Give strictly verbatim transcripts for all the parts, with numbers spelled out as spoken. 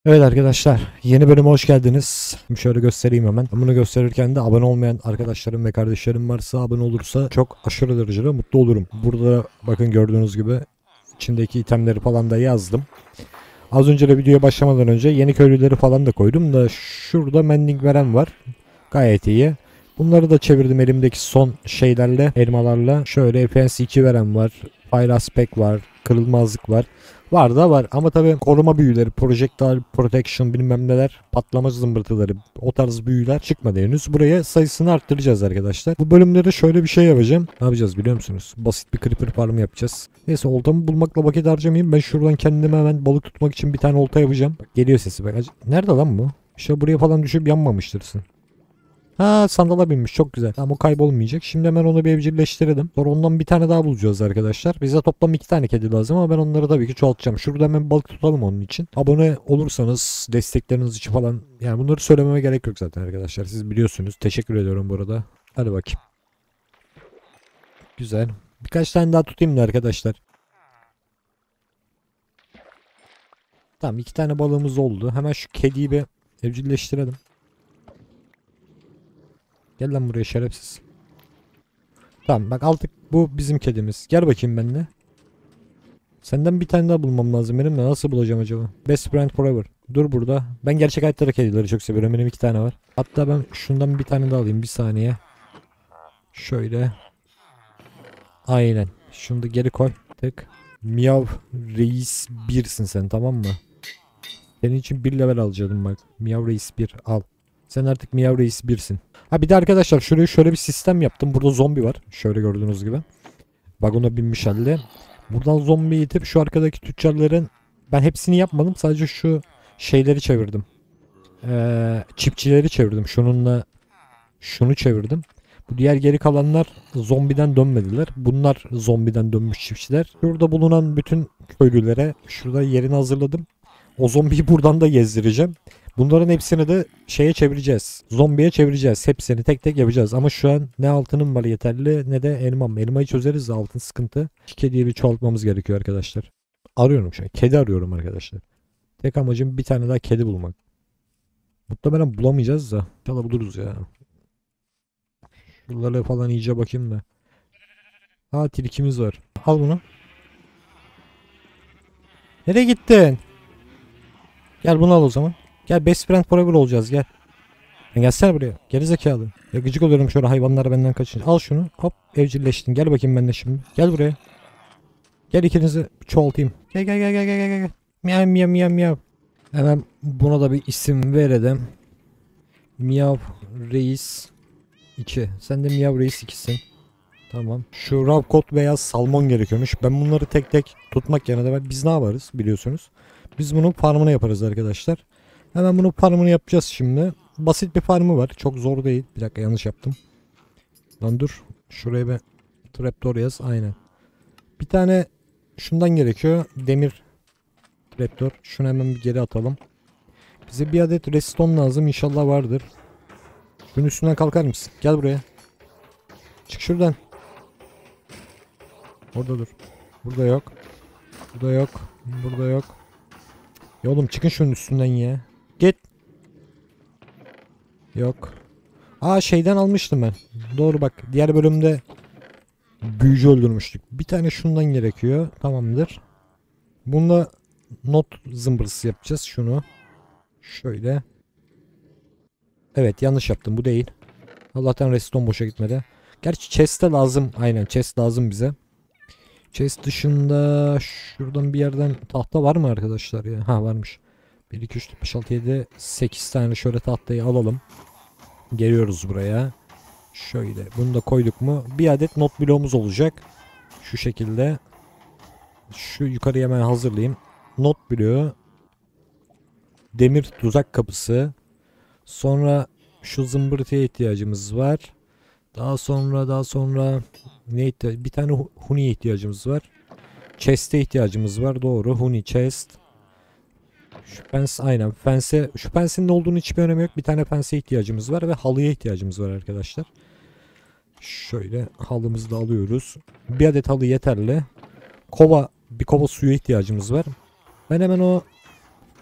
Evet arkadaşlar, yeni bölüme hoş geldiniz. Şimdi şöyle göstereyim hemen. Bunu gösterirken de abone olmayan arkadaşlarım ve kardeşlerim varsa abone olursa çok aşırı derecede mutlu olurum. Burada bakın gördüğünüz gibi içindeki itemleri falan da yazdım. Az önce de videoya başlamadan önce yeni köylüleri falan da koydum da şurada mending veren var. Gayet iyi. Bunları da çevirdim elimdeki son şeylerle, elmalarla. Şöyle F N C iki veren var. Fire Aspect var. Kırılmazlık var. Var da var ama tabii koruma büyüleri, projectile protection bilmem neler, patlama zımbırtıları, o tarz büyüler çıkmadı henüz. Buraya sayısını arttıracağız arkadaşlar. Bu bölümlerde şöyle bir şey yapacağım. Ne yapacağız biliyor musunuz? Basit bir creeper farm yapacağız. Neyse oltamı bulmakla vakit harcamayayım. Ben şuradan kendime hemen balık tutmak için bir tane olta yapacağım. Bak, geliyor sesi bak. Nerede lan bu? İşte buraya falan düşüp yanmamıştırsın. Ha, sandala binmiş, çok güzel. Tamam, o kaybolmayacak. Şimdi hemen onu bir evcilleştirelim. Sonra ondan bir tane daha bulacağız arkadaşlar. Bize toplam iki tane kedi lazım ama ben onları tabii ki çoğaltacağım. Şurada hemen balık tutalım onun için. Abone olursanız destekleriniz için falan, yani bunları söylememe gerek yok zaten arkadaşlar. Siz biliyorsunuz. Teşekkür ediyorum burada. Hadi bakayım. Güzel. Birkaç tane daha tutayım da arkadaşlar. Tamam, iki tane balığımız oldu. Hemen şu kediyi bir evcilleştirelim. Gel lan buraya şerefsiz. Tamam bak, aldık, bu bizim kedimiz. Gel bakayım benimle. Senden bir tane daha bulmam lazım benim de. Nasıl bulacağım acaba? Best friend forever. Dur burada. Ben gerçek hayatta da kedileri çok seviyorum. Benim iki tane var. Hatta ben şundan bir tane daha alayım. Bir saniye. Şöyle. Aynen. Şunu da geri koy. Tık. Miyav Reis birsin sen, tamam mı? Senin için bir level alacaktım bak. Miyav Reis bir al. Sen artık Miyav Reis birsin. Ha bir de arkadaşlar şuraya şöyle bir sistem yaptım. Burada zombi var. Şöyle gördüğünüz gibi. Vagona binmiş halde. Buradan zombi itip şu arkadaki tüccarların, ben hepsini yapmadım. Sadece şu şeyleri çevirdim. Ee, çiftçileri çevirdim. Şununla şunu çevirdim. Bu diğer geri kalanlar zombiden dönmediler. Bunlar zombiden dönmüş çiftçiler. Şurada bulunan bütün köylülere şurada yerini hazırladım. O zombiyi buradan da gezdireceğim. Bunların hepsini de şeye çevireceğiz. Zombiye çevireceğiz. Hepsini tek tek yapacağız. Ama şu an ne altınım var yeterli ne de elmam. Elmayı çözeriz de altın sıkıntı. İki kediyi bir çoğaltmamız gerekiyor arkadaşlar. Arıyorum şu an. Kedi arıyorum arkadaşlar. Tek amacım bir tane daha kedi bulmak. Muhtemelen bulamayacağız da. İnşallah buluruz ya. Şuralara falan iyice bakayım da. Ha, tilkimiz var. Al bunu. Nereye gittin? Gel bunu al o zaman. Gel, best friend forever olacağız, gel. Ya gelsene buraya. Geri zekalı. Ya gıcık oluyorum şöyle hayvanlar benden kaçınca. Al şunu. Hop, evcilleştin. Gel bakayım benimle şimdi. Gel buraya. Gel, ikinizi çoğaltayım. Gel gel gel gel gel gel. Gel. Miyav miyav miyav miyav. Hemen buna da bir isim verelim. Miyav Reis iki. Sen de Miyav Reis ikisin. Tamam. Şu Ravkot beyaz salmon gerekiyormuş. Ben bunları tek tek tutmak yerine de biz ne yaparız biliyorsunuz. Biz bunun farmını yaparız arkadaşlar. Hemen bunun farmını yapacağız şimdi. Basit bir farmı var. Çok zor değil. Bir dakika, yanlış yaptım. Lan dur. Şuraya bir trapdoor yaz. Aynen. Bir tane şundan gerekiyor. Demir trapdoor. Şunu hemen bir geri atalım. Bize bir adet redstone lazım. İnşallah vardır. Şunun üstünden kalkar mısın? Gel buraya. Çık şuradan. Orada dur. Burada yok. Burada yok. Burada yok. Ya oğlum, çıkın şunun üstünden ya. Git. Yok. Aa, şeyden almıştım ben. Doğru bak. Diğer bölümde büyücü öldürmüştük. Bir tane şundan gerekiyor. Tamamdır. Bununla not zımbırtısı yapacağız. Şunu. Şöyle. Evet, yanlış yaptım. Bu değil. Allah'tan redstone boşa gitmedi. Gerçi chest de lazım. Aynen, chest lazım bize. Chest dışında şuradan bir yerden tahta var mı arkadaşlar ya? Ha, varmış. bir, iki, üç, dört, beş, altı, yedi, sekiz tane şöyle tahtayı alalım. Geliyoruz buraya. Şöyle bunu da koyduk mu? Bir adet not bloğumuz olacak. Şu şekilde. Şu yukarıya hemen hazırlayayım. Not bloğu. Demir tuzak kapısı. Sonra şu zımbırtıya ihtiyacımız var. Daha sonra daha sonra ne ihtiyaç? Bir tane huni ihtiyacımız var. Chest'e ihtiyacımız var. Doğru. Huni chest. Şu fence, aynen fence. Şu fence'in ne olduğunu hiçbir önemi yok. Bir tane fence'e ihtiyacımız var ve halıya ihtiyacımız var arkadaşlar. Şöyle halımızı da alıyoruz. Bir adet halı yeterli. Kova, bir kova suya ihtiyacımız var. Ben hemen o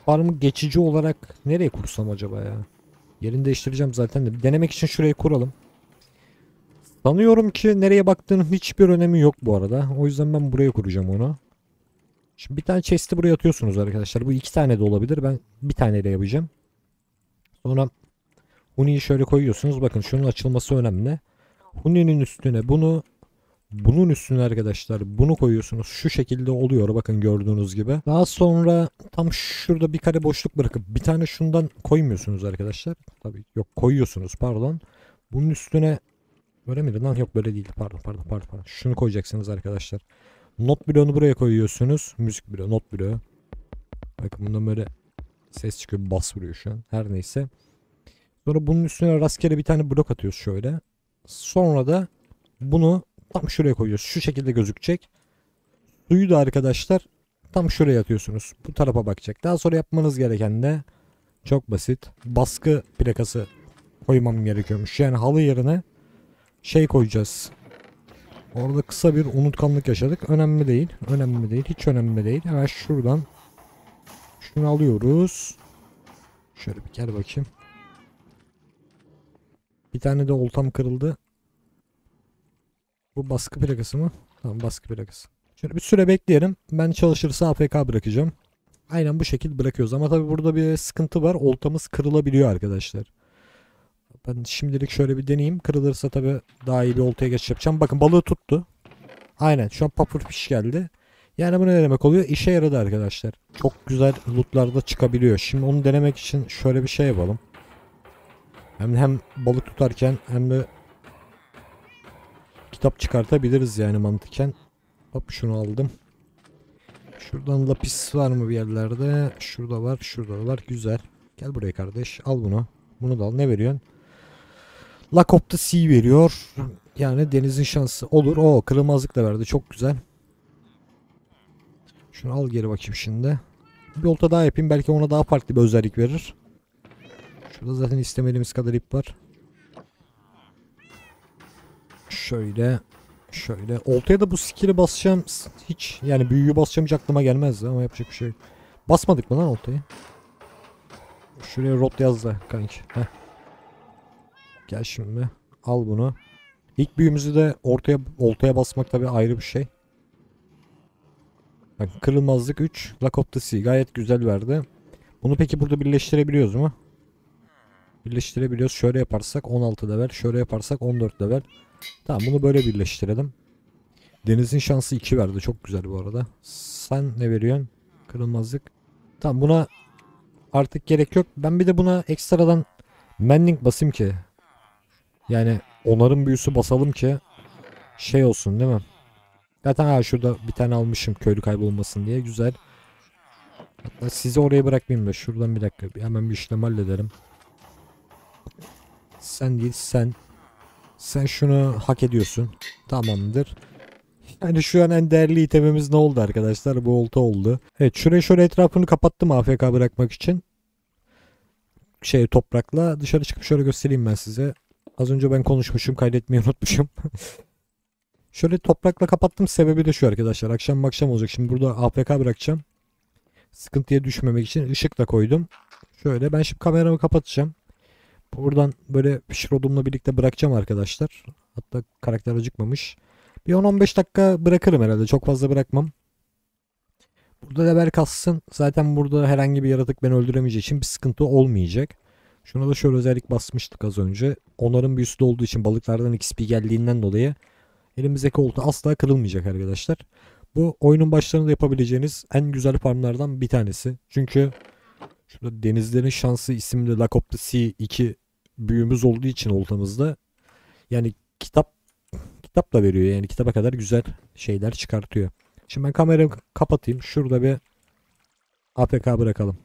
farmı geçici olarak nereye kursam acaba ya? Yerini değiştireceğim zaten de. Bir denemek için şurayı kuralım. Sanıyorum ki nereye baktığının hiçbir önemi yok bu arada. O yüzden ben buraya kuracağım onu. Şimdi bir tane chest'i buraya atıyorsunuz arkadaşlar. Bu iki tane de olabilir. Ben bir taneyle yapacağım. Sonra Huni'yi şöyle koyuyorsunuz. Bakın şunun açılması önemli. Huni'nin üstüne bunu, bunun üstüne arkadaşlar bunu koyuyorsunuz. Şu şekilde oluyor. Bakın gördüğünüz gibi. Daha sonra tam şurada bir kare boşluk bırakıp bir tane şundan koymuyorsunuz arkadaşlar. Tabii yok koyuyorsunuz pardon. Bunun üstüne böyle miydi lan? Yok böyle değil. Pardon pardon pardon. pardon. Şunu koyacaksınız arkadaşlar. Not bloğunu buraya koyuyorsunuz. Müzik bloğu, not bloğu. Bakın bundan böyle ses çıkıyor. Bas vuruyor şu an. Her neyse. Sonra bunun üstüne rastgele bir tane blok atıyoruz şöyle. Sonra da bunu tam şuraya koyuyoruz. Şu şekilde gözükecek. Suyu da arkadaşlar tam şuraya atıyorsunuz. Bu tarafa bakacak. Daha sonra yapmanız gereken de çok basit. Baskı plakası koymam gerekiyormuş. Yani halı yerine şey koyacağız. Orada kısa bir unutkanlık yaşadık. Önemli değil. Önemli değil. Hiç önemli değil. Hemen şuradan şunu alıyoruz. Şöyle bir gel bakayım. Bir tane de oltam kırıldı. Bu baskı plakası mı? Tamam baskı plakası. Şöyle bir süre bekleyelim. Ben çalışırsa A F K bırakacağım. Aynen bu şekilde bırakıyoruz. Ama tabi burada bir sıkıntı var. Oltamız kırılabiliyor arkadaşlar. Ben şimdilik şöyle bir deneyeyim. Kırılırsa tabi daha iyi bir oltaya geçiş yapacağım. Bakın balığı tuttu. Aynen şu an pufferfish geldi. Yani bu ne demek oluyor? İşe yaradı arkadaşlar. Çok güzel lootlarda çıkabiliyor. Şimdi onu denemek için şöyle bir şey yapalım. Hem hem balık tutarken hem de kitap çıkartabiliriz yani mantıken. Hop şunu aldım. Şuradan lapis var mı bir yerlerde? Şurada var, şurada da var. Güzel. Gel buraya kardeş. Al bunu. Bunu da al. Ne veriyorsun? Lock of the Sea veriyor. Yani denizin şansı olur. O kırılmazlık da verdi. Çok güzel. Şunu al geri bakayım şimdi. Bir olta daha yapayım. Belki ona daha farklı bir özellik verir. Şurada zaten istemediğimiz kadar ip var. Şöyle. Şöyle. Oltaya da bu skill'i basacağım. Hiç yani büyüyü basacağım hiç aklıma gelmezdi ama yapacak bir şey yok. Basmadık mı lan oltayı? Şuraya rot yaz da kanki. Heh. Gel şimdi. Al bunu. İlk büyümüzü de ortaya oltaya basmak tabii ayrı bir şey. Bak kırılmazlık üç. Lock of the Sea gayet güzel verdi. Bunu peki burada birleştirebiliyoruz mu? Birleştirebiliyoruz. Şöyle yaparsak on altı level. Şöyle yaparsak on dört level. Tamam bunu böyle birleştirelim. Denizin şansı iki verdi. Çok güzel bu arada. Sen ne veriyorsun? Kırılmazlık. Tamam buna artık gerek yok. Ben bir de buna ekstradan mending basayım ki. Yani onarım büyüsü basalım ki şey olsun değil mi? Zaten ha şurada bir tane almışım köylü kaybolmasın diye. Güzel. Hatta sizi oraya bırakmayayım da şuradan bir dakika. Hemen bir işlem hallederim. Sen değil sen. Sen şunu hak ediyorsun. Tamamdır. Yani şu an en değerli itemimiz ne oldu arkadaşlar? Bu olta oldu. Evet şuraya şöyle etrafını kapattım A F K bırakmak için. Şey toprakla dışarı çıkıp şöyle göstereyim ben size. Az önce ben konuşmuşum kaydetmeyi unutmuşum. Şöyle toprakla kapattım sebebi de şu arkadaşlar. Akşam akşam olacak. Şimdi burada A F K bırakacağım. Sıkıntıya düşmemek için ışık da koydum. Şöyle ben şimdi kameramı kapatacağım. Buradan böyle Shroud'umla birlikte bırakacağım arkadaşlar. Hatta karakter acıkmamış. Bir on on beş dakika bırakırım herhalde. Çok fazla bırakmam. Burada level kassın. Zaten burada herhangi bir yaratık beni öldüremeyeceği için bir sıkıntı olmayacak. Şuna da şöyle özellik basmıştık az önce. Onarım büyüsü de olduğu için balıklardan X P geldiğinden dolayı elimizdeki olta asla kırılmayacak arkadaşlar. Bu oyunun başlarında yapabileceğiniz en güzel farmlardan bir tanesi. Çünkü şurada Denizlerin Şansı isimli Lock of the Sea iki büyümüz olduğu için oltamızda yani kitap kitap da veriyor yani kitaba kadar güzel şeyler çıkartıyor. Şimdi ben kamerayı kapatayım. Şurada bir A F K bırakalım.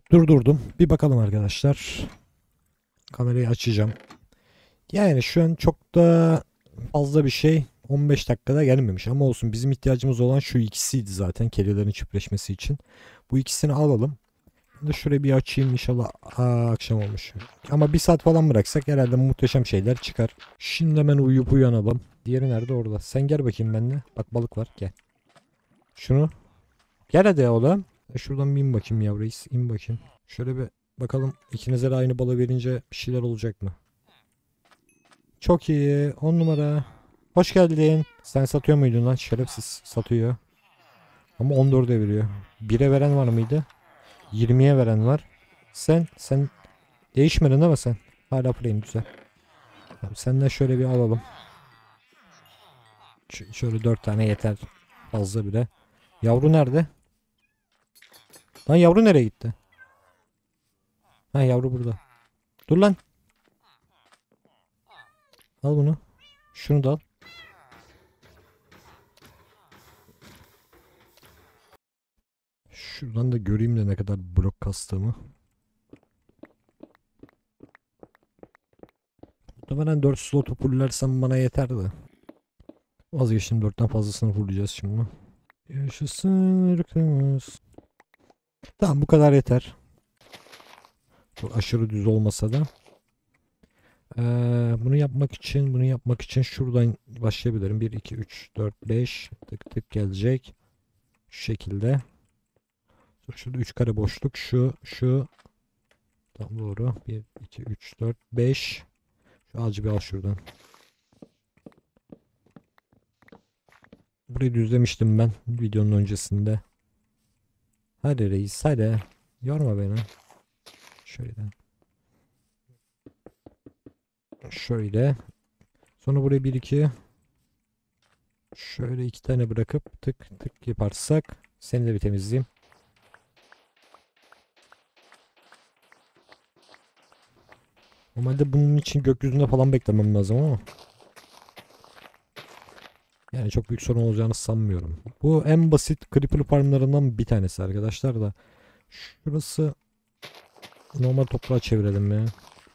Durdurdum. Bir bakalım arkadaşlar. Kamerayı açacağım. Yani şu an çok da fazla bir şey on beş dakikada gelmemiş ama olsun, bizim ihtiyacımız olan şu ikisiydi zaten kedilerin çiftleşmesi için. Bu ikisini alalım. Ben de şurayı bir açayım inşallah. Aa, akşam olmuş. Ama bir saat falan bıraksak herhalde muhteşem şeyler çıkar. Şimdi hemen uyuyup uyanalım. Diğeri nerede? Orada. Sen gel bakayım benimle. Bak balık var, gel. Şunu. Gel hadi oğlum. E şuradan bir in bakayım yavru reis. İn bakayım. Şöyle bir bakalım ikinize de aynı balığı verince bir şeyler olacak mı? Çok iyi. On numara. Hoş geldin. Sen satıyor muydun lan? Şerefsiz satıyor. Ama on dörde veriyor. bire veren var mıydı? yirmiye veren var. Sen sen değişmedin değil mi sen? Hala plain, güzel. Tamam, senden şöyle bir alalım. Ş- şöyle dört tane yeter. Fazla bile. Yavru nerede? Lan yavru nereye gitti? Ha, yavru burada. Dur lan. Al bunu. Şunu da al. Şuradan da göreyim de ne kadar blok kastığımı. Muhtemelen dört slotu fullersem bana yeter de. Vazgeçtim, dörtten fazlasını fullleyeceğiz şimdi. Yaşasın ırkımız. Tamam, bu kadar yeter. Çok aşırı düz olmasa da. Ee, bunu yapmak için bunu yapmak için şuradan başlayabilirim. bir, iki, üç, dört, beş tık tık gelecek. Şu şekilde. Şurada üç kare boşluk. Şu şu. Tam doğru. bir, iki, üç, dört, beş. Şu ağacı bir al şuradan. Burayı düzlemiştim ben videonun öncesinde. Hadi reis hadi. Yorma beni. Şöyle. Şöyle. Sonra buraya bir iki. Şöyle iki tane bırakıp tık tık yaparsak seni de bir temizleyeyim. Normalde bunun için gökyüzünde falan beklemem lazım ama. Yani çok büyük sorun olacağını sanmıyorum. Bu en basit creeper farmlarından bir tanesi arkadaşlar da. Şurası normal toprağa çevirelim ya.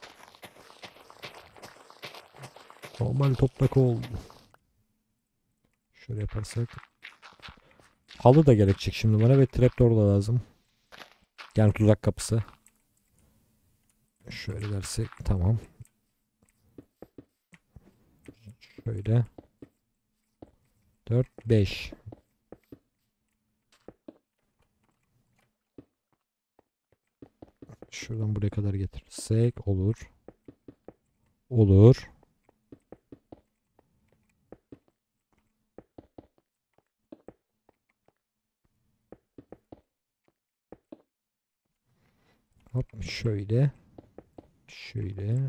Normal toprak oldu. Şöyle yaparsak. Halı da gerekecek şimdi bana ve trapdoor da lazım. Yani tuzak kapısı. Şöyle dersek tamam. Şöyle. dört, beş. Şuradan buraya kadar getirirsek olur. Olur. Hop şöyle. Şöyle.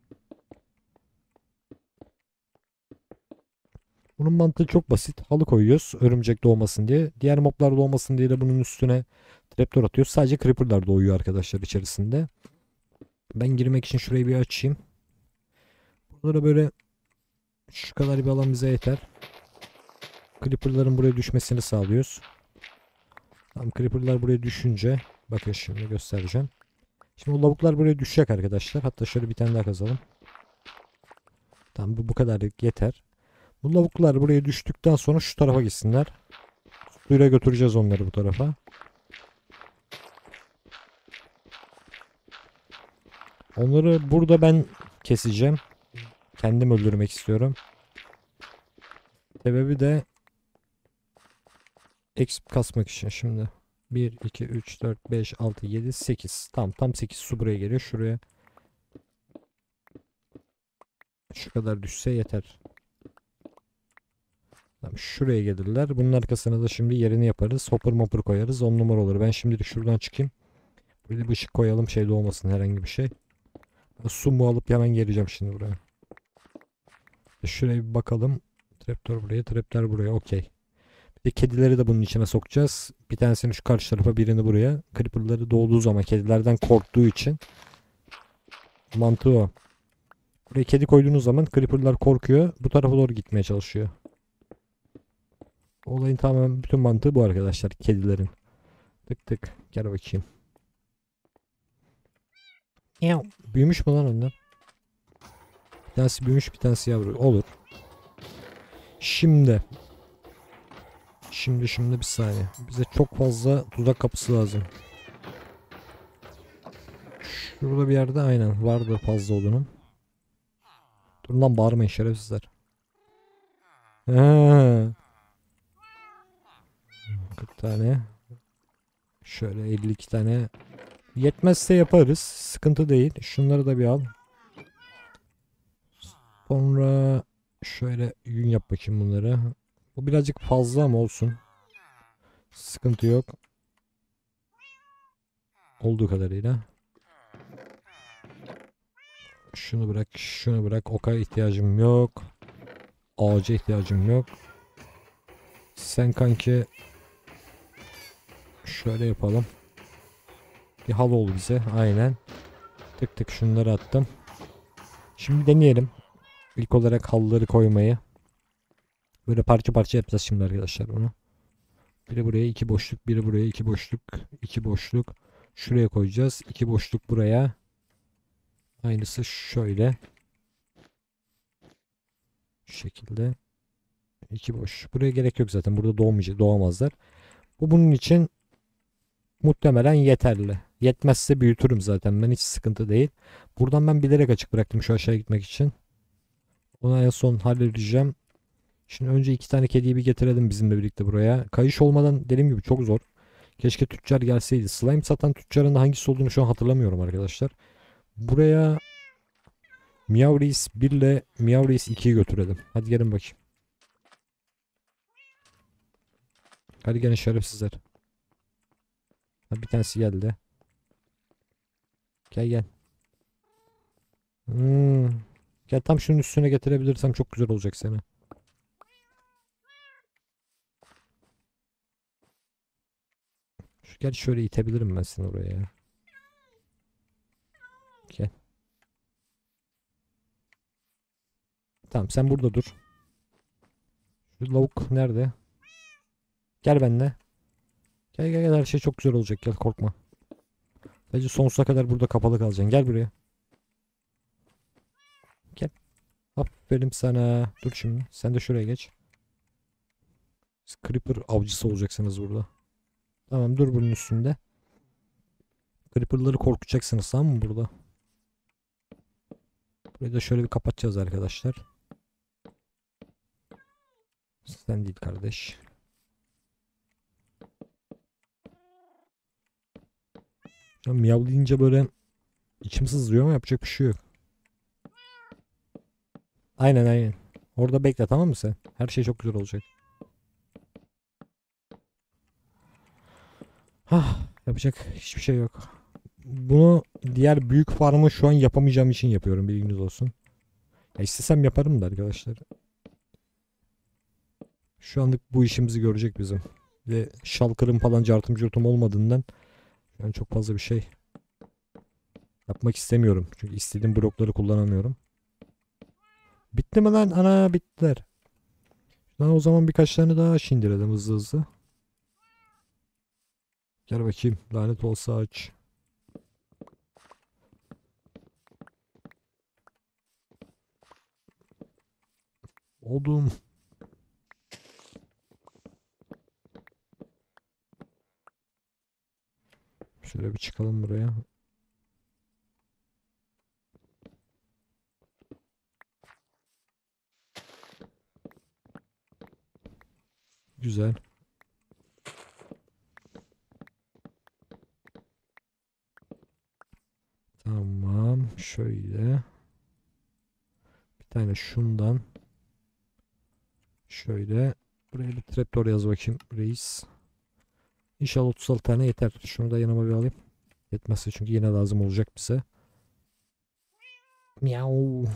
Bunun mantığı çok basit. Halı koyuyoruz örümcek doğmasın diye. Diğer moblar doğmasın diye de bunun üstüne trapdoor atıyoruz. Sadece creeper'lar doğuyor arkadaşlar içerisinde. Ben girmek için şurayı bir açayım. Burada böyle şu kadar bir alan bize yeter. Creeper'ların buraya düşmesini sağlıyoruz. Tamam, creeper'lar buraya düşünce bakın şimdi göstereceğim. Şimdi o lavuklar buraya düşecek arkadaşlar. Hatta şöyle bir tane daha kazalım. Tamam, bu bu kadar yeter. Bu lavuklar buraya düştükten sonra şu tarafa gitsinler. Suyla götüreceğiz onları bu tarafa. Onları burada ben keseceğim. Kendim öldürmek istiyorum. Sebebi de exp kasmak için şimdi. bir, iki, üç, dört, beş, altı, yedi, sekiz. Tamam, tam sekiz su buraya geliyor. Şuraya şu kadar düşse yeter. Tamam, şuraya gelirler. Bunun arkasına da şimdi yerini yaparız. Hopper mopper koyarız. on numara olur. Ben şimdilik şuradan çıkayım. Böyle bir ışık koyalım. Şeyde olmasın herhangi bir şey. Ben su mu alıp hemen geleceğim şimdi buraya. Şuraya bir bakalım. Trapdoor buraya. Trapler buraya. Okey. Bir de kedileri de bunun içine sokacağız. Bir tanesini şu karşı tarafa, birini buraya. Creeper'ları doğduğu zaman kedilerden korktuğu için. Mantığı o. Buraya kedi koyduğunuz zaman creeper'lar korkuyor. Bu tarafa doğru gitmeye çalışıyor. Olayın tamamen bütün mantığı bu arkadaşlar. Kedilerin. Tık tık. Gel bakayım. Yav. Büyümüş mü lan onlar? Bir tanesi büyümüş, bir tanesi yavru. Olur. Şimdi. Şimdi şimdi bir saniye. Bize çok fazla tuzak kapısı lazım. Şurada bir yerde aynen vardı fazla odunum. Dur lan bağırmayın şerefsizler. Ha. kırk tane. Şöyle elli iki tane. Yetmezse yaparız. Sıkıntı değil. Şunları da bir al. Sonra şöyle yün yap bakayım bunları. Bu birazcık fazla ama olsun. Sıkıntı yok. Olduğu kadarıyla. Şunu bırak, şunu bırak. Oka ihtiyacım yok. Ağaca ihtiyacım yok. Sen kanki şöyle yapalım. Bir halı ol bize. Aynen. Tık tık şunları attım. Şimdi deneyelim. İlk olarak halıları koymayı. Böyle parça parça yapacağız şimdi arkadaşlar bunu. Biri buraya iki boşluk, biri buraya iki boşluk, iki boşluk. Şuraya koyacağız. İki boşluk buraya. Aynısı şöyle. Şu şekilde. İki boş. Buraya gerek yok zaten. Burada doğmayacak, doğamazlar. Bu bunun için muhtemelen yeterli. Yetmezse büyütürüm zaten. Ben hiç sıkıntı değil. Buradan ben bilerek açık bıraktım şu aşağıya gitmek için. Onu en son halledeceğim. Şimdi önce iki tane kediyi bir getirelim bizimle birlikte buraya. Kayış olmadan dediğim gibi çok zor. Keşke tüccar gelseydi. Slime satan tüccarın da hangisi olduğunu şu an hatırlamıyorum arkadaşlar. Buraya Meow Reis bir ile Meow Reis ikiyi götürelim. Hadi gelin bakayım. Hadi gelin şerefsizler. Ha, bir tanesi geldi. Gel gel. Hmm. Gel tam şunun üstüne getirebilirsem çok güzel olacak seni. Şu, gel şöyle itebilirim ben seni oraya ya. Gel. Tamam sen burada dur. Şu lavuk nerede? Gel benimle. Gel gel gel her şey çok güzel olacak gel korkma. Sadece sonsuza kadar burada kapalı kalacaksın. Gel buraya. Gel. Aferin sana. Dur şimdi. Sen de şuraya geç. Siz Creeper avcısı olacaksınız burada. Tamam dur bunun üstünde. Creeper'ları korkutacaksınız tamam mı burada? Burayı da şöyle bir kapatacağız arkadaşlar. Sen değil kardeş. Ya miyavlayınca böyle içim sızlıyor ama yapacak bir şey yok. Aynen aynen. Orada bekle tamam mı sen? Her şey çok güzel olacak. Hah, yapacak hiçbir şey yok. Bunu diğer büyük farmı şu an yapamayacağım için yapıyorum bilginiz olsun. Ya istesem yaparım da arkadaşlar. Şu anlık bu işimizi görecek bizim. Ve şalkırım falan cartım curtum olmadığından yani çok fazla bir şey yapmak istemiyorum. Çünkü istediğim blokları kullanamıyorum. Bitti mi lan? Ana bittiler. Lan o zaman birkaç tane daha şindirelim hızlı hızlı. Gel bakayım. Lanet olsa aç. Oldum. Şöyle bir çıkalım buraya. Güzel. Tamam. Şöyle. Bir tane şundan. Şöyle. Buraya bir trapdoor yaz bakayım reis. İnşallah otuz altı tane yeter. Şunu da yanıma bir alayım. Yetmezse çünkü yine lazım olacak bize. Miau.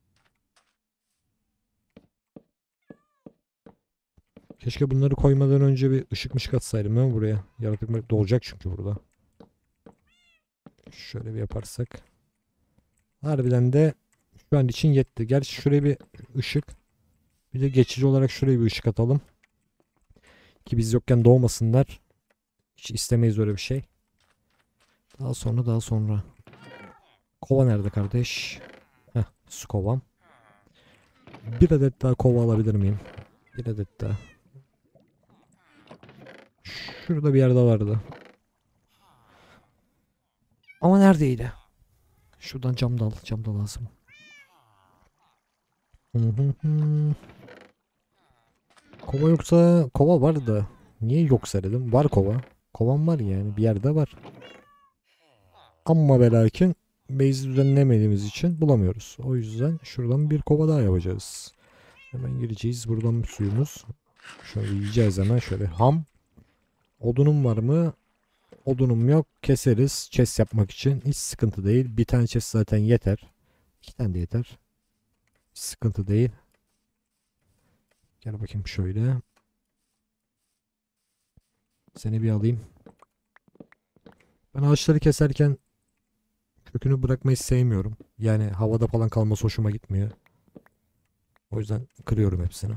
Keşke bunları koymadan önce bir ışık mışık atsaydım değil mi buraya? Yaratık doğacak çünkü burada. Şöyle bir yaparsak. Harbiden de şu an için yetti. Gerçi şuraya bir ışık. Bir de geçici olarak şuraya bir ışık atalım. Ki biz yokken doğmasınlar. Hiç istemeyiz öyle bir şey. Daha sonra daha sonra. Kova nerede kardeş? Heh, su kovam. Bir adet daha kova alabilir miyim? Bir adet daha. Şurada bir yerde vardı. Ama neredeydi? Şuradan cam da al. Cam da lazım. Hı hı hı. Kova yoksa kova var da. Niye yoksa dedim. Var kova. Kovam var yani. Bir yerde var. Ama ve lakin base düzenlemediğimiz için bulamıyoruz. O yüzden şuradan bir kova daha yapacağız. Hemen gireceğiz. Buradan suyumuz. Şöyle yiyeceğiz hemen. Şöyle ham. Odunum var mı? Odunum yok. Keseriz. Chest yapmak için. Hiç sıkıntı değil. Bir tane chest zaten yeter. İki tane de yeter. Hiç sıkıntı değil. Gel bakayım şöyle. Seni bir alayım. Ben ağaçları keserken kökünü bırakmayı sevmiyorum. Yani havada falan kalması hoşuma gitmiyor. O yüzden kırıyorum hepsini.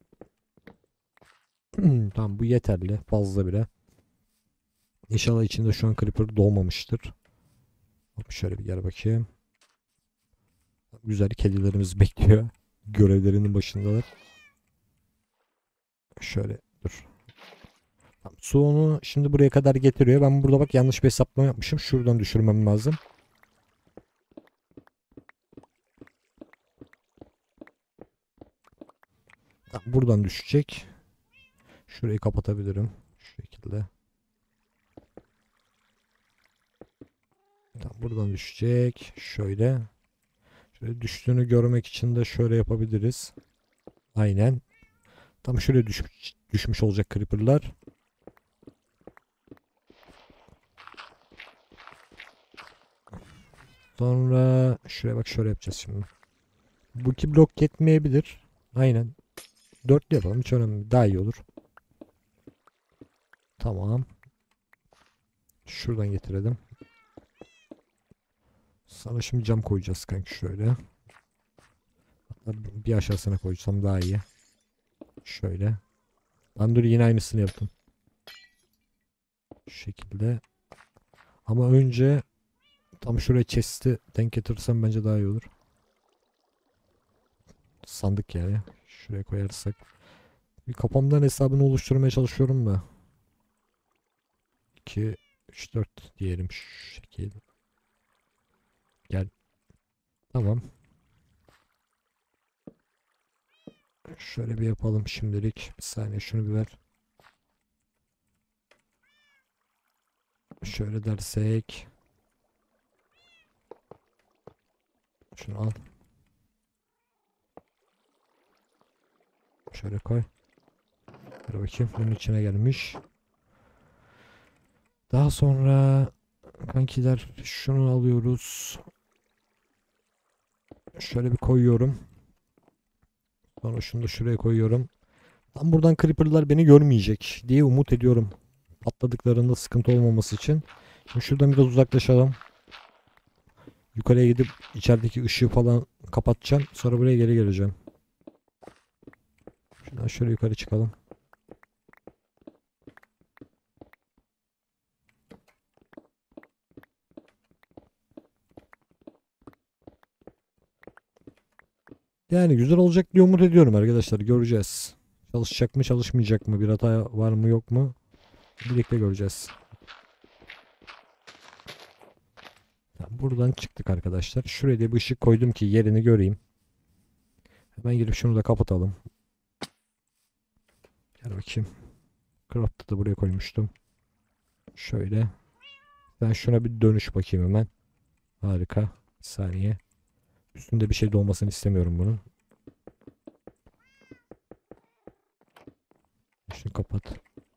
Tamam, bu yeterli. Fazla bile. İnşallah içinde şu an creeper doğmamıştır. Hop, şöyle bir gel bakayım. Güzel, kedilerimiz bekliyor. Görevlerinin başındalar. Şöyle dur. Tamam, su onu şimdi buraya kadar getiriyor. Ben burada bak yanlış bir hesaplama yapmışım. Şuradan düşürmem lazım. Tamam, buradan düşecek. Şurayı kapatabilirim. Şu şekilde. Tamam, buradan düşecek. Şöyle. Şöyle düştüğünü görmek için de şöyle yapabiliriz. Aynen. Tam şöyle düşmüş, düşmüş olacak creeper'lar. Sonra şuraya bak, şöyle yapacağız şimdi. Bu iki blok yetmeyebilir. Aynen. Dörtlü yapalım. Hiç önemli değil. Daha iyi olur. Tamam. Şuradan getirelim. Sana şimdi cam koyacağız kanka şöyle. Hatta bir aşağısına koysam daha iyi. Şöyle. Ben dur, yine aynısını yaptım. Şu şekilde. Ama önce tam şuraya chest'i denk getirirsem bence daha iyi olur. Sandık yani. Şuraya koyarsak. Bir kafamdan hesabını oluşturmaya çalışıyorum da. iki, üç, dört diyelim şu şekilde. Gel. Tamam. Şöyle bir yapalım şimdilik. Bir saniye, şunu bir ver. Şöyle dersek. Şunu al. Şöyle koy. Dur bakayım. Bunun içine gelmiş. Daha sonra kankiler şunu alıyoruz. Şöyle bir koyuyorum. Sonra şunu da şuraya koyuyorum. Tam buradan creeper'lar beni görmeyecek diye umut ediyorum. Atladıklarında sıkıntı olmaması için. Şimdi şuradan biraz uzaklaşalım. Yukarıya gidip içerideki ışığı falan kapatacağım. Sonra buraya geri geleceğim. Şuradan şöyle yukarı çıkalım. Yani güzel olacak diye umut ediyorum arkadaşlar. Göreceğiz. Çalışacak mı çalışmayacak mı? Bir hata var mı yok mu? Birlikte göreceğiz. Tamam, buradan çıktık arkadaşlar. Şuraya da bir ışık koydum ki yerini göreyim. Hemen girip şunu da kapatalım. Gel bakayım. Craft'ı da buraya koymuştum. Şöyle. Ben şuna bir dönüş bakayım hemen. Harika. Bir saniye. Üstünde bir şey de olmasını istemiyorum bunun. Şunu kapat.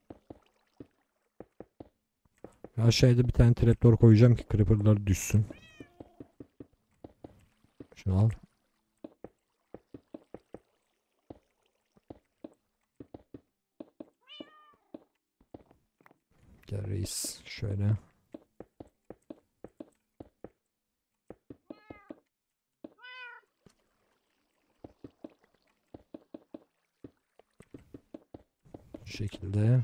Aşağıya bir tane trapdoor koyacağım ki creeper'lar düşsün. Şunu al. Gel reis. Şöyle. Şu şekilde.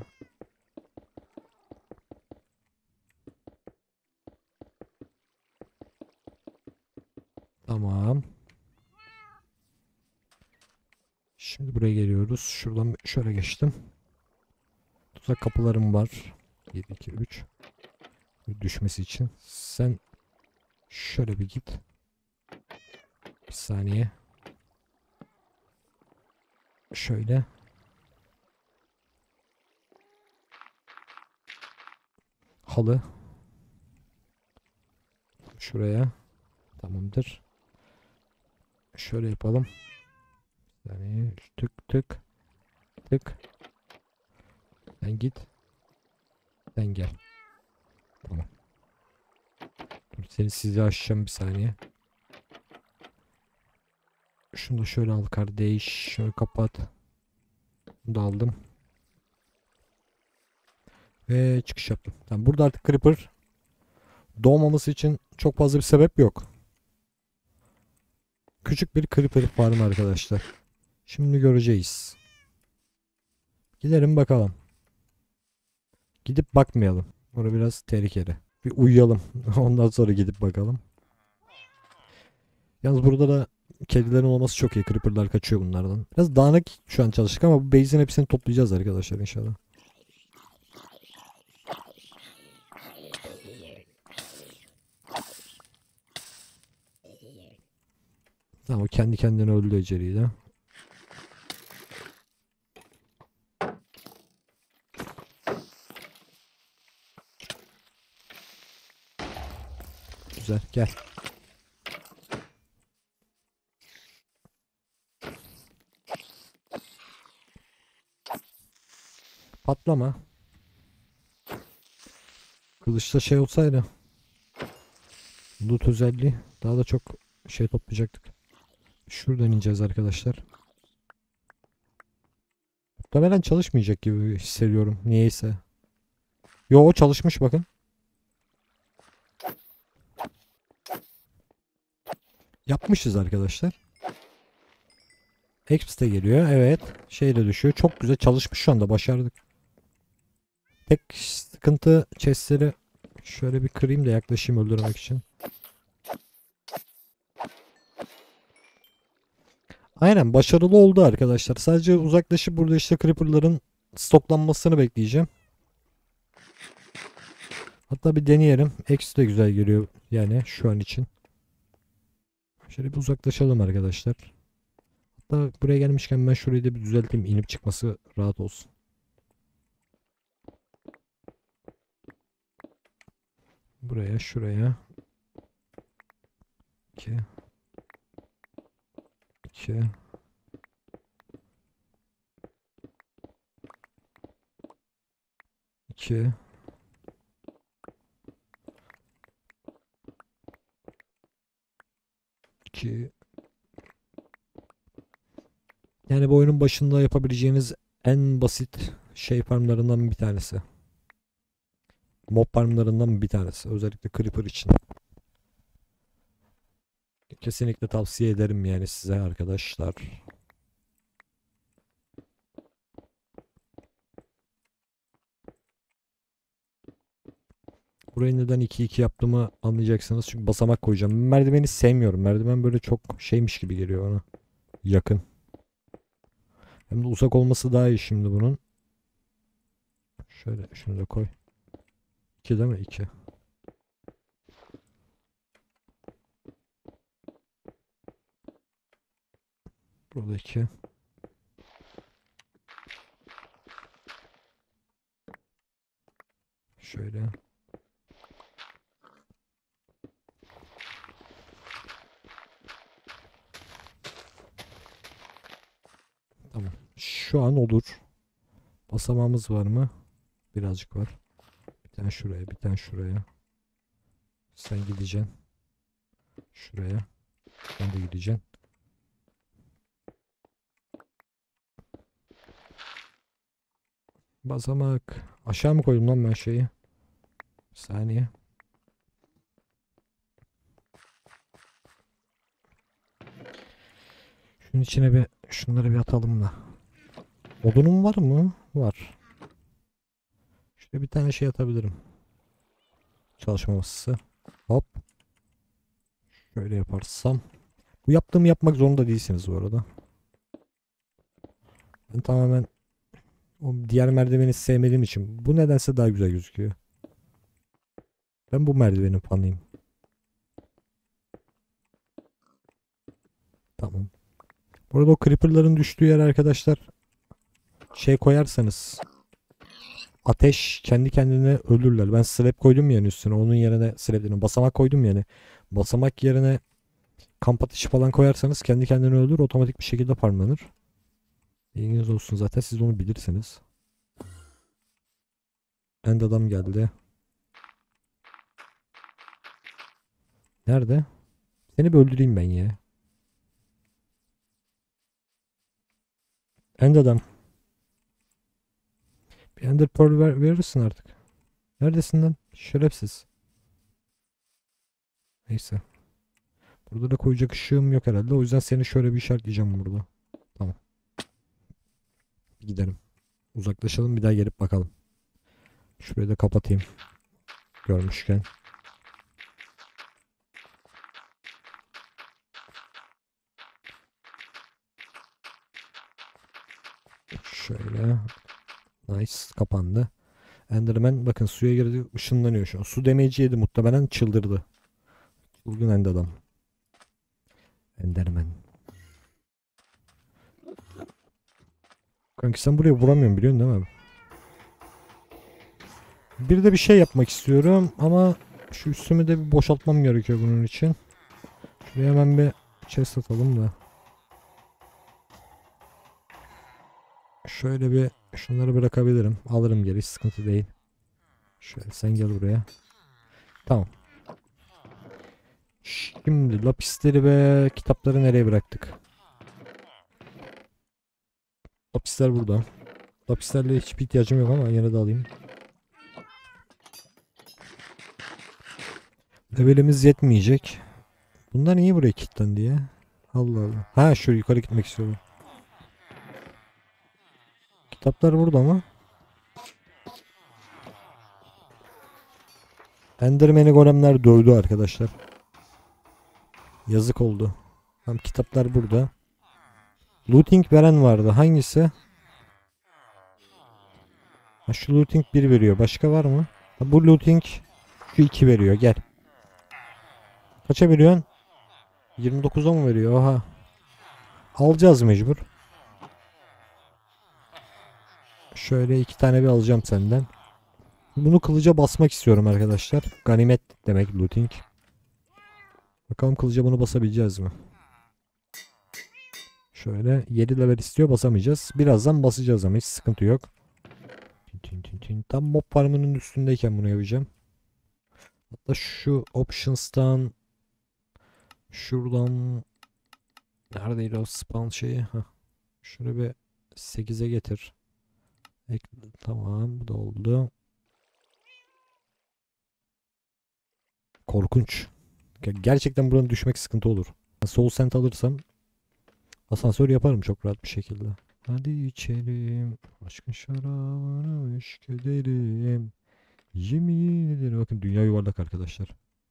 buraya geliyoruz. Şuradan şöyle geçtim. Tuzak kapılarım var. yedi, iki, üç. Düşmesi için. Sen şöyle bir git. Bir saniye. Şöyle. Halı. Şuraya. Tamamdır. Şöyle yapalım. Bir saniye. Tık tık. Tık. Sen git. Sen gel. Tamam. Dur, seni size açacağım bir saniye. Şunu da şöyle al kardeş. Şöyle kapat. Bunu da aldım. Ve çıkış yaptım. Tamam, burada artık Creeper doğmaması için çok fazla bir sebep yok. Küçük bir Creeper farm arkadaşlar. Şimdi göreceğiz. Gidelim bakalım. Gidip bakmayalım. Orası biraz tehlikeli. Bir uyuyalım. Ondan sonra gidip bakalım. Yalnız burada da kedilerin olması çok iyi. Creeper'lar kaçıyor bunlardan. Biraz dağınık şu an çalıştık ama bu base'in hepsini toplayacağız arkadaşlar inşallah. Tamam, o kendi kendine öldü eceliyle. Güzel, gel. Patlama. Kılıçta şey olsaydı. Loot özelliği. Daha da çok şey toplayacaktık. Şuradan ineceğiz arkadaşlar. Muhtemelen çalışmayacak gibi hissediyorum. Niyeyse. Yo, o çalışmış bakın. Yapmışız arkadaşlar. Exp de geliyor. Evet. Şey de düşüyor. Çok güzel çalışmış şu anda. Başardık. Tek sıkıntı chestleri şöyle bir kırayım da yaklaşayım öldürmek için. Aynen, başarılı oldu arkadaşlar. Sadece uzaklaşıp burada işte creeper'ların stoklanmasını bekleyeceğim. Hatta bir deneyelim. X de güzel geliyor yani şu an için. Şöyle bir uzaklaşalım arkadaşlar. Hatta buraya gelmişken ben şurayı da bir düzelteyim. İnip çıkması rahat olsun. Buraya, şuraya. iki iki iki iki. Yani bu oyunun başında yapabileceğiniz en basit şey farmlarından bir tanesi. Mob farmlarından bir tanesi. Özellikle Creeper için. Kesinlikle tavsiye ederim yani size arkadaşlar. Burayı neden iki iki yaptığımı anlayacaksınız. Çünkü basamak koyacağım. Merdiveni sevmiyorum. Merdiven böyle çok şeymiş gibi geliyor bana. Yakın. Hem de uzak olması daha iyi şimdi bunun. Şöyle şunu da koy. iki değil mi? iki. Burada iki. Şöyle. Tamam. Şu an olur. Basamağımız var mı? Birazcık var. Bir tane şuraya, bir tane şuraya. Sen gideceksin. Şuraya. Sen de gideceksin. Basamak. Aşağı mı koydum lan ben şeyi? Bir saniye. Şunun içine bir şunları bir atalım da. Odunum var mı? Var. Şöyle bir tane şey atabilirim. Çalışma masası. Hop. Şöyle yaparsam. Bu yaptığımı yapmak zorunda değilsiniz bu arada. Ben tamamen o diğer merdiveni sevmediğim için bu nedense daha güzel gözüküyor. Ben bu merdivenin fanıyım. Tamam. Burada o creeper'ların düştüğü yer arkadaşlar şey koyarsanız ateş kendi kendine ölürler. Ben slab koydum yani üstüne. Onun yerine slab dedim. Basamak koydum yani. Basamak yerine kamp ateşi falan koyarsanız kendi kendine ölür. Otomatik bir şekilde farmlanır. İlginiz olsun zaten siz onu bilirsiniz. End adam geldi. Nerede? Seni bir öldüreyim ben ya. End adam. Bir Ender Pearl ver, verirsin artık. Neredesin lan? Şerefsiz. Neyse. Burada da koyacak ışığım yok herhalde. O yüzden seni şöyle bir işaretleyeceğim burada. Tamam. Gidelim. Uzaklaşalım bir daha gelip bakalım. Şurayı da kapatayım. Görmüşken. Şöyle. Nice. Kapandı. Enderman bakın suya girdi. Işınlanıyor şu an. Su demeci yedi muhtemelen çıldırdı. Çılgın end adam. Enderman. Kanki sen buraya vuramıyorsun biliyorsun değil mi? Bir de bir şey yapmak istiyorum ama şu üstümü de bir boşaltmam gerekiyor bunun için. Şuraya hemen bir chest atalım da. Şöyle bir şunları bırakabilirim. Alırım geri, sıkıntı değil. Şöyle sen gel buraya. Tamam. Şimdi lapisleri ve kitapları nereye bıraktık? Lapisler burada. Lapislerle hiçbir ihtiyacım yok ama yine de alayım. Levelimiz yetmeyecek. Bunlar niye buraya kilitlendi ya? Allah Allah. Ha şu yukarı gitmek istiyorum. Kitaplar burada mı? Enderman'i golemler dövdü arkadaşlar. Yazık oldu. Tam kitaplar burada. Looting veren vardı. Hangisi? Ha, şu looting bir veriyor. Başka var mı? Ha, bu looting şu iki veriyor. Gel. Kaça veriyorsun? yirmi dokuza mı veriyor? Oha. Alacağız mecbur. Şöyle iki tane bir alacağım senden. Bunu kılıca basmak istiyorum arkadaşlar. Ganimet demek looting. Bakalım kılıca bunu basabileceğiz mi? Şöyle yedi level istiyor, basamayacağız. Birazdan basacağız ama hiç sıkıntı yok. Tin tin tin. Tam mob farmının üstündeyken bunu yapacağım. Hatta şu options'tan şuradan neredeydi o spawn şeyi? Heh. Şunu bir sekize getir. Ek, tamam bu da oldu. Korkunç. Gerçekten buranın düşmek sıkıntı olur. Soul Sand alırsam asansör yaparım çok rahat bir şekilde. Hadi içelim. Aşkın şarabını eşk edelim. Yemin ederim. Bakın dünya yuvarlak arkadaşlar.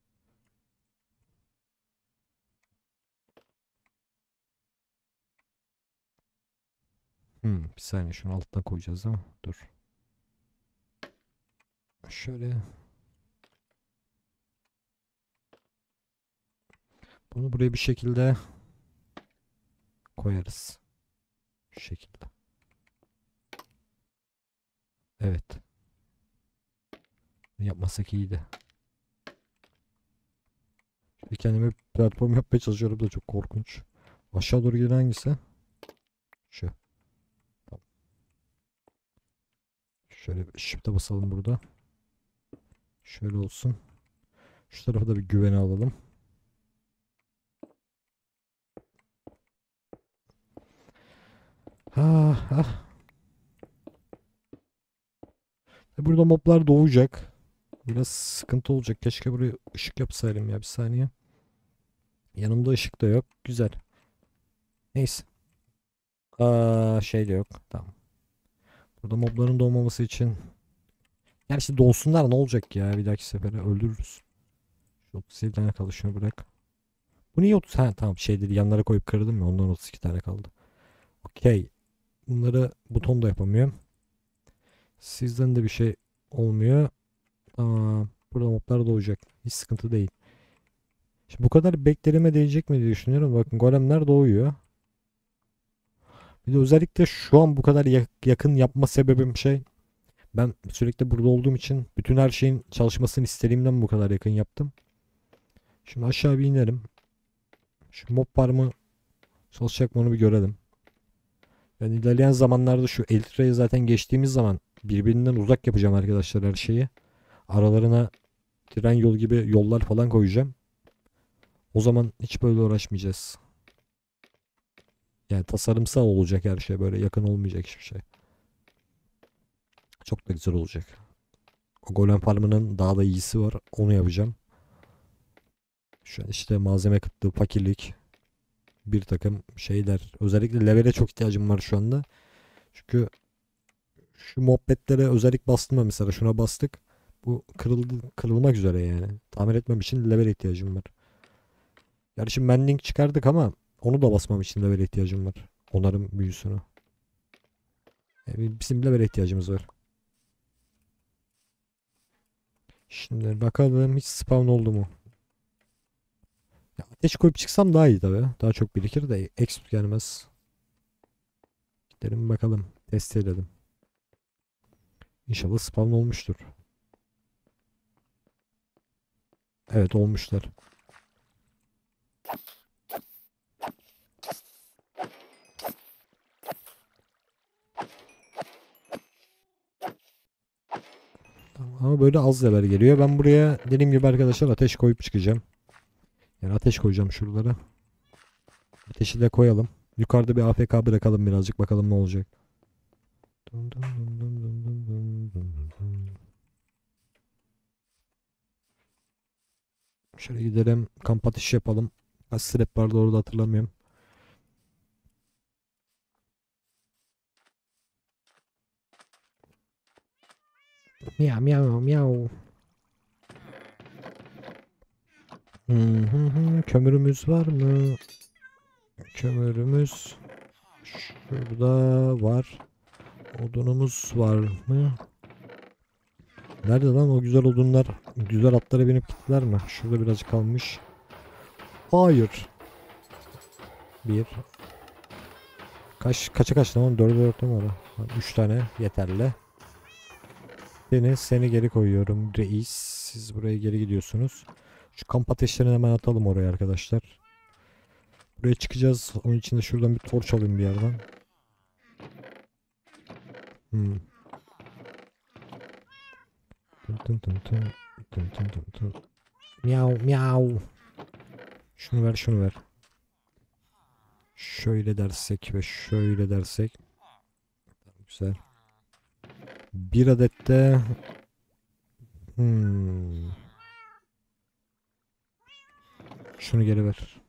Hmm, bir saniye şunu alttan koyacağız ama dur. Şöyle. Bunu buraya bir şekilde koyarız. Şu şekilde. Evet. Yapmasak iyiydi. Şimdi kendime platform yapmaya çalışıyorum da çok korkunç. Aşağı doğru giden hangisi? Şu. Tamam. Şöyle shift'e basalım burada. Şöyle olsun. Şu tarafa da bir güvene alalım. Ah, ah. Burada moblar doğacak. Biraz sıkıntı olacak. Keşke buraya ışık yapsaydım ya bir saniye. Yanımda ışık da yok. Güzel. Neyse. Aa, şey de yok. Tamam. Burada mobların doğmaması için. Gerçi doğsunlar ne olacak ya bir dahaki sefere öldürürüz. Şu otuz yedi tane kaldı şunu bırak. Bu niye otuz? Ha tamam şeyleri yanlara koyup kırdım ya ondan otuz iki tane kaldı. Okey. Bunları buton da yapamıyorum. Sizden de bir şey olmuyor. Tamam. Burada moblar doğacak. Hiç sıkıntı değil. Şimdi bu kadar beklerime değecek mi diye düşünüyorum. Bakın golemler doğuyor. Bir de özellikle şu an bu kadar yak- yakın yapma sebebim şey. Ben sürekli burada olduğum için bütün her şeyin çalışmasını istediğimden bu kadar yakın yaptım. Şimdi aşağı bir inelim. Şu mob farmı çalışacak mı onu bir görelim. Ben ilerleyen zamanlarda şu Elytra'yı zaten geçtiğimiz zaman birbirinden uzak yapacağım arkadaşlar her şeyi. Aralarına tren yol gibi yollar falan koyacağım. O zaman hiç böyle uğraşmayacağız. Yani tasarımsal olacak her şey, böyle yakın olmayacak hiçbir şey. Çok da güzel olacak. O golem farmının daha da iyisi var. Onu yapacağım. Şu an işte malzeme kıtlığı, fakirlik, bir takım şeyler. Özellikle levele çok ihtiyacım var şu anda. Çünkü şu muhabbetlere özellik bastım da mesela şuna bastık. Bu kırıldı, kırılmak üzere yani. Tamir etmem için level ihtiyacım var. Yani şimdi mending çıkardık ama onu da basmam için level ihtiyacım var. Onarım büyüsünü. Yani bizim level ihtiyacımız var. Şimdi bakalım hiç spawn oldu mu? Ya ateş koyup çıksam daha iyi tabii. Daha çok birikir de exp gelmez. Gidelim bakalım. Test edelim. İnşallah spawn olmuştur. Evet olmuşlar. Tamam, ama böyle az level geliyor. Ben buraya dediğim gibi arkadaşlar ateş koyup çıkacağım. Yani ateş koyacağım şuralara. Ateşi de koyalım. Yukarıda bir A F K bırakalım birazcık bakalım ne olacak. Dum dum dum dum dum dum dum dum dum. Şöyle gidelim kamp ateşi yapalım. Kaç strap vardı orada hatırlamıyorum. Miyav miyav miyav. Hı hı hı. Kömürümüz var mı? Kömürümüz şurada var. Odunumuz var mı? Nerede lan o güzel odunlar? Güzel atlara binip gittiler mi? Şurada birazcık kalmış. Hayır. Bir. Kaç kaça kaç tamam dörde dört numara. Üç tane yeterli. Seni seni geri koyuyorum reis. Siz buraya geri gidiyorsunuz. Şu kamp ateşlerini hemen atalım oraya arkadaşlar. Buraya çıkacağız. Onun için de şuradan bir torç alayım bir yerden. Hmm. Tın tın tın tın. Tın tın tın tın. Miau miau. Şunu ver şunu ver. Şöyle dersek ve şöyle dersek. Güzel. Bir adet de hmm. Şunu geri ver.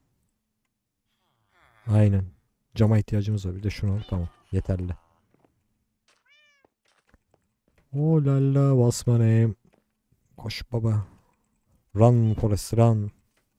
Aynen. Cama ihtiyacımız var. Bir de şunu al. Tamam. Yeterli. Oh la la what's my name? Koş baba. Run Forest run.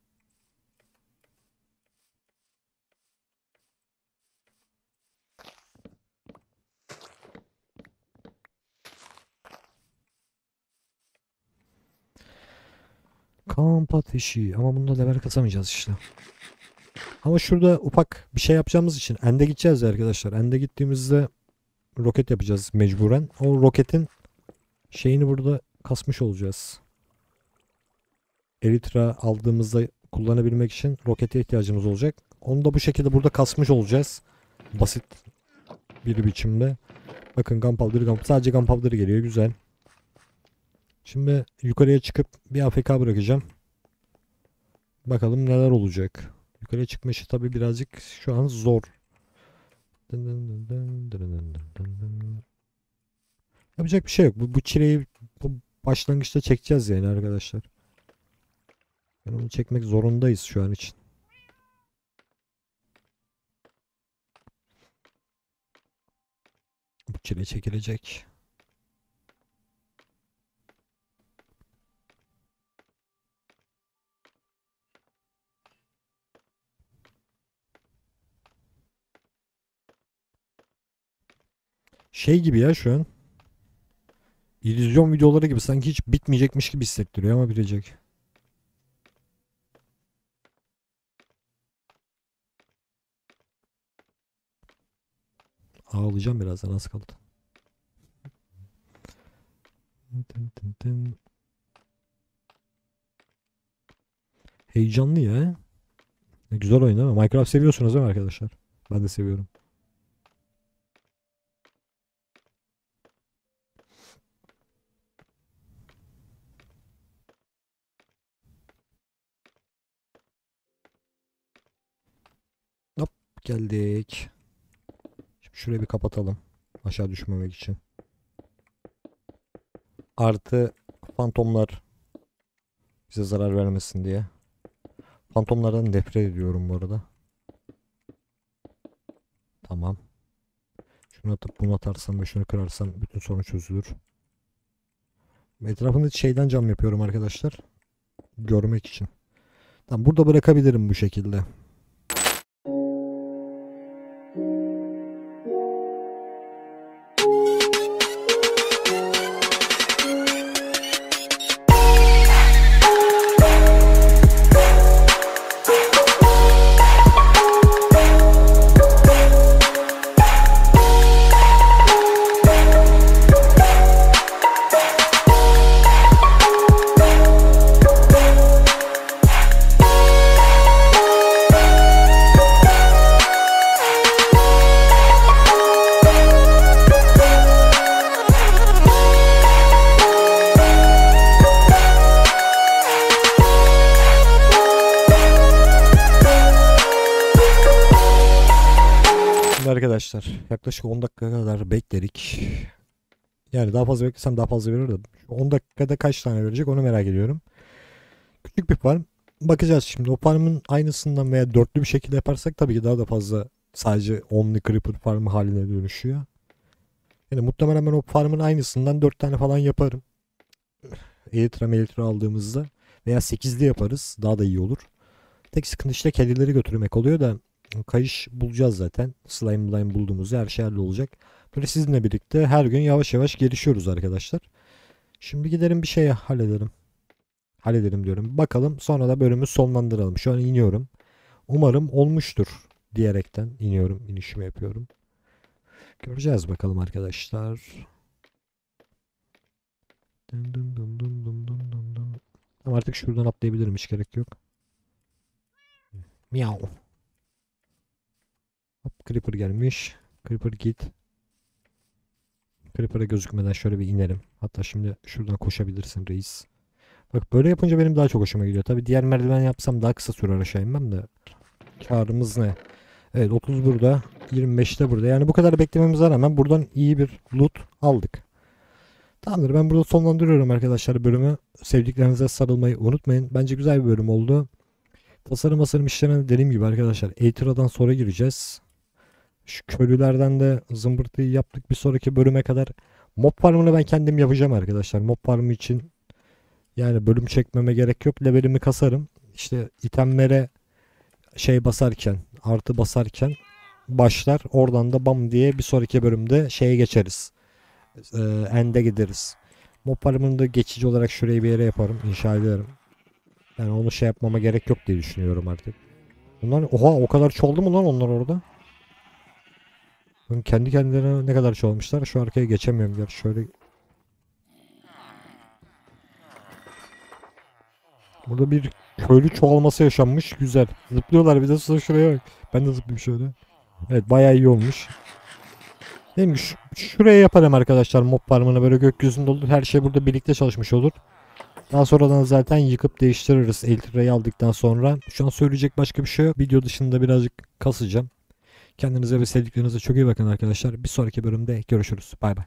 Kamp ateşi. Ama bunda level kasamayacağız işte. Ama şurada ufak bir şey yapacağımız için End'e gideceğiz ya arkadaşlar. End'e gittiğimizde roket yapacağız mecburen. O roketin şeyini burada kasmış olacağız. Elytra aldığımızda kullanabilmek için rokete ihtiyacımız olacak. Onu da bu şekilde burada kasmış olacağız. Basit bir biçimde. Bakın gunpowder, gunpowder. Sadece gunpowder geliyor. Güzel. Şimdi yukarıya çıkıp bir A F K bırakacağım. Bakalım neler olacak. Yukarıya çıkma işi tabi birazcık şu an zor. Yapacak bir şey yok. Bu, bu çileyi bu başlangıçta çekeceğiz yani arkadaşlar. Yani onu çekmek zorundayız şu an için. Bu çile çekilecek. Şey gibi ya şu an. İllüzyon videoları gibi sanki hiç bitmeyecekmiş gibi hissettiriyor ama bitecek. Ağlayacağım birazdan, az kaldı. Tın tın tın. Heyecanlı ya. E, Güzel oyun değil mi? Minecraft seviyorsunuz değil mi arkadaşlar? Ben de seviyorum. Hop, geldik. Şimdi şurayı bir kapatalım. Aşağı düşmemek için. Artı fantomlar bize zarar vermesin diye. Fantomlardan nefret ediyorum bu arada. Tamam. Şunu atıp bunu atarsam ve şunu kırarsam bütün sorun çözülür. Etrafında şeyden cam yapıyorum arkadaşlar. Görmek için. Tamam, burada bırakabilirim bu şekilde. Şimdi arkadaşlar yaklaşık on dakika kadar bekledik. Yani daha fazla beklesem daha fazla verirdim. on dakikada kaç tane verecek onu merak ediyorum. Küçük bir farm. Bakacağız şimdi. O farmın aynısından veya dörtlü bir şekilde yaparsak tabii ki daha da fazla, sadece onlu creeper farmı haline dönüşüyor. Yani muhtemelen ben o farmın aynısından dört tane falan yaparım. Elytra melytra aldığımızda veya sekizli yaparız. Daha da iyi olur. Tek sıkıntı işte kedileri götürmek oluyor da kayış bulacağız zaten. Slime slime bulduğumuzda her şey olacak. Böyle sizinle birlikte her gün yavaş yavaş gelişiyoruz arkadaşlar. Şimdi gidelim bir şey halledelim. Halledelim diyorum. Bakalım, sonra da bölümü sonlandıralım. Şu an iniyorum. Umarım olmuştur diyerekten iniyorum. İnişimi yapıyorum. Göreceğiz bakalım arkadaşlar. Dın dın dın dın dın dın dın dın. Ama artık şuradan atlayabilirim. Hiç gerek yok. Miau. Hop, Creeper gelmiş. Creeper git. Creeper'a gözükmeden şöyle bir inelim. Hatta şimdi şuradan koşabilirsin reis. Bak, böyle yapınca benim daha çok hoşuma gidiyor. Tabi diğer merdiven yapsam daha kısa sürer aşağı inmem de. Karımız ne? Evet, otuz burada. yirmi beşte burada. Yani bu kadar beklememize rağmen buradan iyi bir loot aldık. Tamamdır, ben burada sonlandırıyorum arkadaşlar bölümü. Sevdiklerinize sarılmayı unutmayın. Bence güzel bir bölüm oldu. Tasarım tasarım işlerine dediğim gibi arkadaşlar Elytra'dan sonra gireceğiz. Şu köylülerden de zımbırtıyı yaptık. Bir sonraki bölüme kadar mob farmını ben kendim yapacağım arkadaşlar. Mob farmı için yani bölüm çekmeme gerek yok. Levelimi kasarım. İşte itemlere şey basarken, artı basarken başlar. Oradan da bam diye bir sonraki bölümde şeye geçeriz. Ee, end'e gideriz. Mob farmını da geçici olarak şuraya bir yere yaparım. İnşa ederim. Yani onu şey yapmama gerek yok diye düşünüyorum artık. Bunlar oha, o kadar çoğaldı mı lan onlar orada? Kendi kendilerine ne kadar çoğalmışlar. Şu arkaya geçemiyorum. Gerçi şöyle. Burada bir köylü çoğalması yaşanmış. Güzel. Zıplıyorlar bir de, sonra şuraya bak. Ben de zıplayayım şöyle. Evet, bayağı iyi olmuş. Neymiş? Şuraya yaparım arkadaşlar mob farmını, böyle gökyüzünde olur. Her şey burada birlikte çalışmış olur. Daha sonradan zaten yıkıp değiştiririz Elytra'yı aldıktan sonra. Şu an söyleyecek başka bir şey yok. Video dışında birazcık kasacağım. Kendinize ve sevdiklerinize çok iyi bakın arkadaşlar. Bir sonraki bölümde görüşürüz. Bay bay.